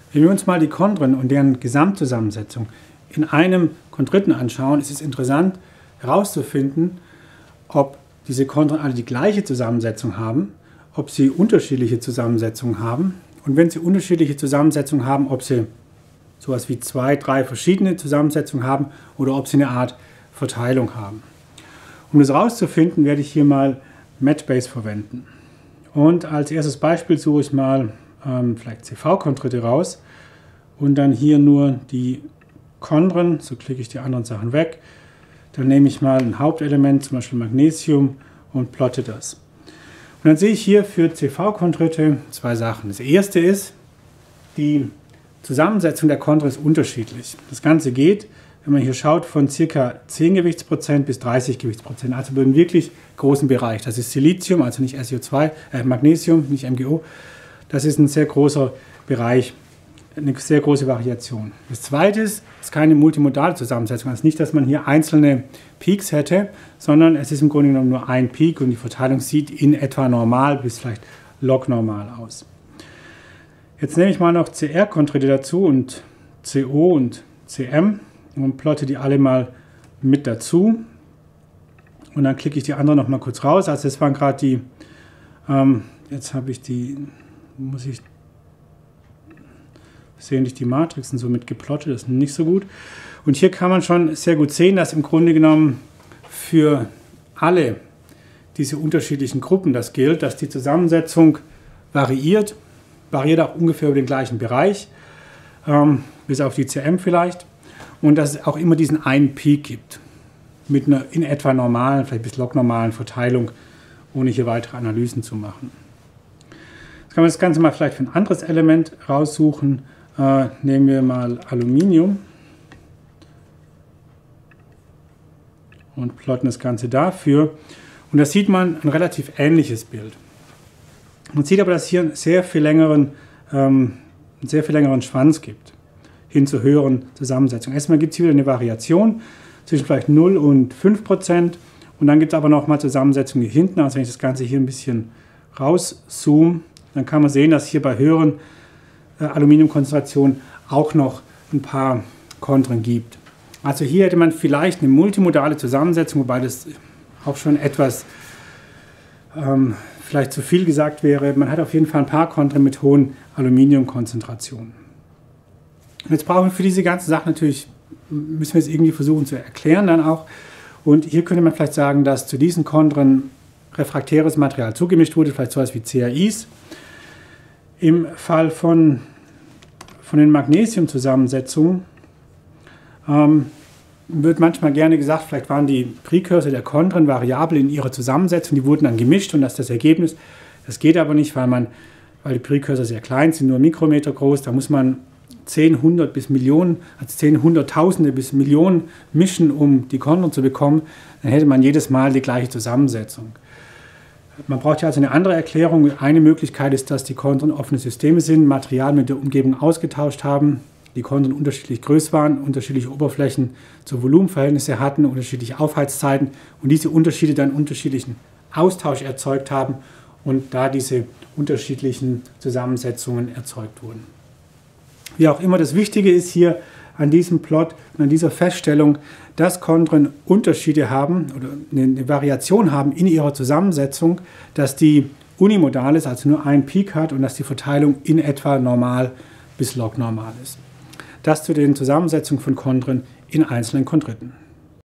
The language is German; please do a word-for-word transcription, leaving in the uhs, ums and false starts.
Wenn wir uns mal die Chondren und deren Gesamtzusammensetzung in einem Chondriten anschauen, ist es interessant herauszufinden, ob diese Chondren alle die gleiche Zusammensetzung haben, ob sie unterschiedliche Zusammensetzungen haben und wenn sie unterschiedliche Zusammensetzungen haben, ob sie sowas wie zwei, drei verschiedene Zusammensetzungen haben oder ob sie eine Art Verteilung haben. Um das herauszufinden, werde ich hier mal MatchBase verwenden. Und als erstes Beispiel suche ich mal ähm, vielleicht C V-Chondrite raus und dann hier nur die Chondren, so klicke ich die anderen Sachen weg. Dann nehme ich mal ein Hauptelement, zum Beispiel Magnesium, und plotte das. Und dann sehe ich hier für C V-Chondrite zwei Sachen. Das erste ist, die Zusammensetzung der Chondren ist unterschiedlich. Das Ganze geht, wenn man hier schaut, von ca. zehn Gewichtsprozent bis dreißig Gewichtsprozent, also über einen wirklich großen Bereich. Das ist Silizium, also nicht S I O zwei, äh, Magnesium, nicht M G O. Das ist ein sehr großer Bereich, eine sehr große Variation. Das zweite ist, es ist keine multimodale Zusammensetzung. Also nicht, dass man hier einzelne Peaks hätte, sondern es ist im Grunde genommen nur ein Peak und die Verteilung sieht in etwa normal bis vielleicht log-normal aus. Jetzt nehme ich mal noch C R-Chondrite dazu und C O und C M und plotte die alle mal mit dazu. Und dann klicke ich die anderen noch mal kurz raus. Also das waren gerade die, ähm, jetzt habe ich die, muss ich sehen, die Matrixen so mit geplottet, das ist nicht so gut. Und hier kann man schon sehr gut sehen, dass im Grunde genommen für alle diese unterschiedlichen Gruppen das gilt, dass die Zusammensetzung variiert, variiert auch ungefähr über den gleichen Bereich, ähm, bis auf die C M vielleicht, und dass es auch immer diesen einen Peak gibt, mit einer in etwa normalen, vielleicht bis log-normalen Verteilung, ohne hier weitere Analysen zu machen. Jetzt kann man das Ganze mal vielleicht für ein anderes Element raussuchen. Äh, nehmen wir mal Aluminium und plotten das Ganze dafür. Und da sieht man ein relativ ähnliches Bild. Man sieht aber, dass es hier einen sehr viel längeren, ähm, einen sehr viel längeren Schwanz gibt, hin zur höheren Zusammensetzung. Erstmal gibt es hier wieder eine Variation zwischen vielleicht null und fünf Prozent. Und dann gibt es aber nochmal Zusammensetzungen hier hinten. Also wenn ich das Ganze hier ein bisschen rauszoome, dann kann man sehen, dass hier bei höheren äh, Aluminiumkonzentrationen auch noch ein paar Chondren gibt. Also hier hätte man vielleicht eine multimodale Zusammensetzung, wobei das auch schon etwas ähm, vielleicht zu viel gesagt wäre. Man hat auf jeden Fall ein paar Chondren mit hohen Aluminiumkonzentrationen. Und jetzt brauchen wir für diese ganze Sache natürlich, müssen wir es irgendwie versuchen zu erklären dann auch. Und hier könnte man vielleicht sagen, dass zu diesen Chondren refraktäres Material zugemischt wurde, vielleicht sowas wie C A Is. Im Fall von, von den Magnesiumzusammensetzungen ähm, wird manchmal gerne gesagt, vielleicht waren die Präkursoren der Chondren variabel in ihrer Zusammensetzung, die wurden dann gemischt und das ist das Ergebnis. Das geht aber nicht, weil, man, weil die Präkursoren sehr klein sind, nur Mikrometer groß. Da muss man zehn, hundert bis Millionen, also zehn, Hunderttausende bis Millionen mischen, um die Chondren zu bekommen. Dann hätte man jedes Mal die gleiche Zusammensetzung. Man braucht ja also eine andere Erklärung. Eine Möglichkeit ist, dass die Chondren offene Systeme sind, Material mit der Umgebung ausgetauscht haben, die Chondren unterschiedlich groß waren, unterschiedliche Oberflächen zu Volumenverhältnisse hatten, unterschiedliche Aufheizzeiten und diese Unterschiede dann unterschiedlichen Austausch erzeugt haben und da diese unterschiedlichen Zusammensetzungen erzeugt wurden. Wie auch immer, das Wichtige ist hier an diesem Plot und an dieser Feststellung, dass Chondren Unterschiede haben oder eine Variation haben in ihrer Zusammensetzung, dass die unimodal ist, also nur einen Peak hat und dass die Verteilung in etwa normal bis log-normal ist. Das zu den Zusammensetzungen von Chondren in einzelnen Chondriten.